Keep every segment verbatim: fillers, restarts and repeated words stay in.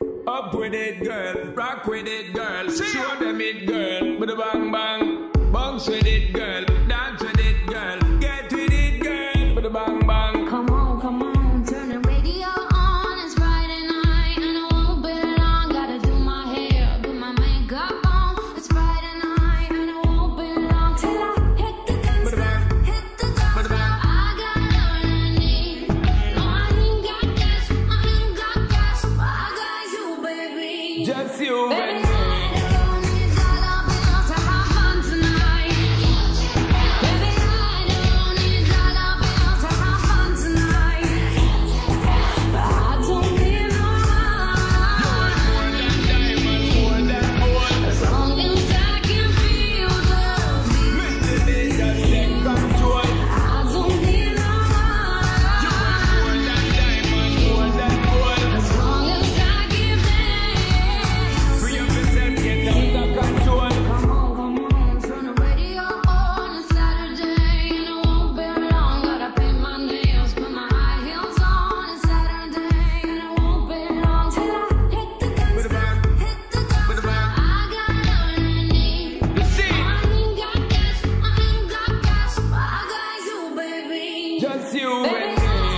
Up with it, girl. Rock with it, girl. Show them it, girl. With a bang bang. Bounce with it, girl. Dance with it, girl. Get with it, girl. With a bang bang. Come on, come on. Turn the radio on. It's Friday night and I won't be long. Gotta do my hair, put my makeup on. It's Friday night and I won't be long till I hit the dance floor, hit the dance floor. I got all I need. No, I ain't got cash, I ain't got cash, but I got you, baby. Just you, baby. Just you and me.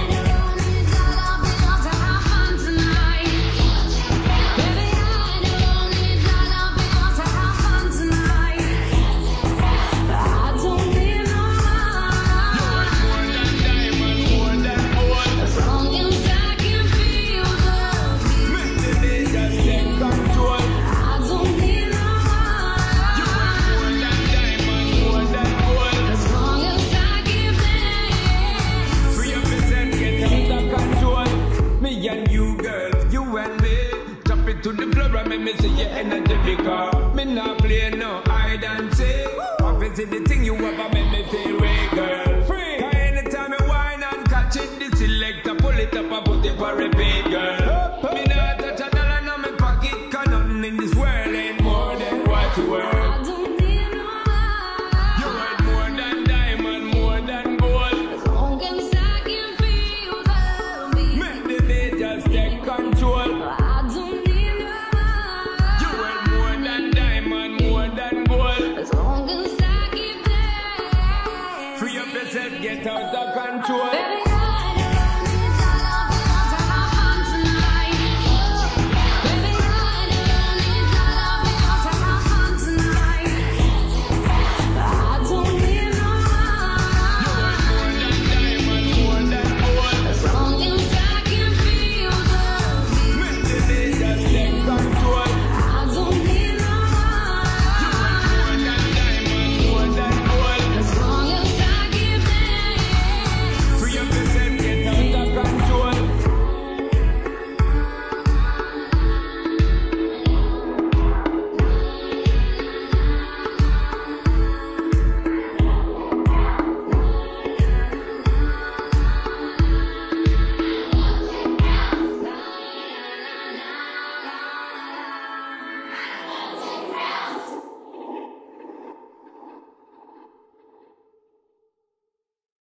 And you, girl, you and me, jump into the floor and make me see your energy because me not play no hide and seek. Obviously the thing you ever make me feel way, girl.